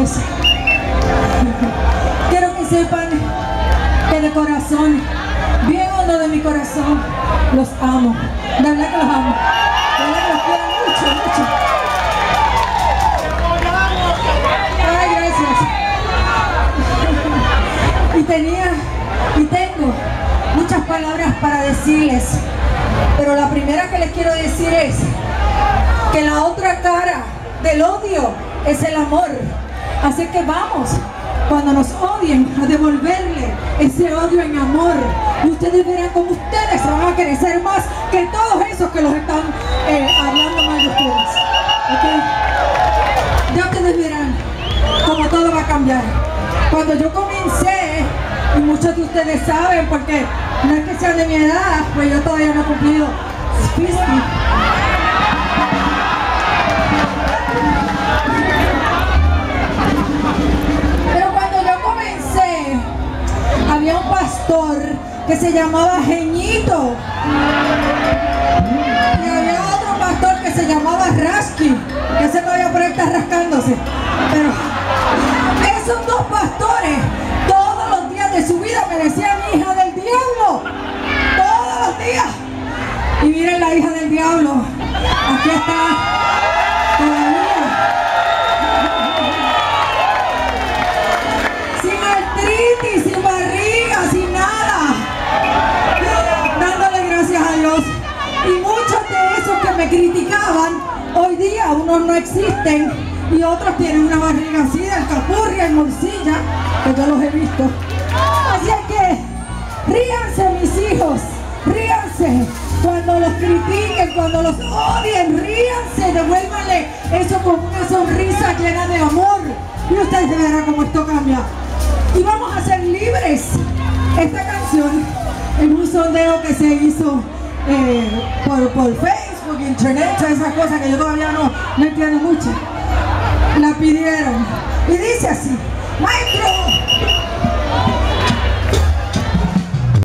Dios. Quiero que sepan que de corazón, bien hondo de mi corazón, los amo. De verdad que los amo. De verdad que los quiero mucho, mucho. Ay, gracias. Y tengo muchas palabras para decirles, pero la primera que les quiero decir es que la otra cara del odio es el amor. Así que vamos, cuando nos odien, a devolverle ese odio en amor. Y ustedes verán cómo ustedes se van a crecer más que todos esos que los están hablando mal de ustedes. ¿Okay? Ya ustedes verán cómo todo va a cambiar. Cuando yo comencé, y muchos de ustedes saben, porque no es que sean de mi edad, pues yo todavía no he cumplido 50. Pero cuando yo comencé, había un pastor que se llamaba Jeñito. Y había otro pastor que se llamaba Rasky, que ese todavía por ahí está rascándose. Pero esos dos pastores, todos los días de su vida me decían hija del diablo. Todos los días. Y miren la hija del diablo. Aquí está. Todavía. Sin artritis, sin barriga, sin nada. Dándole gracias a Dios. Y muchos de esos que me criticaban, hoy día unos no existen. Y otros tienen una barriga así de alcapurria y morcilla, que yo los he visto. Así es que ríanse, mis hijos, ríanse. Cuando los critiquen, cuando los odien, ríanse, devuélvanle eso con una sonrisa llena de amor. Y ustedes verán cómo esto cambia. Y vamos a ser libres. Esta canción, en un sondeo que se hizo por Facebook, internet, todas esas cosas que yo todavía no entiendo mucho, la pidieron. Y dice así: My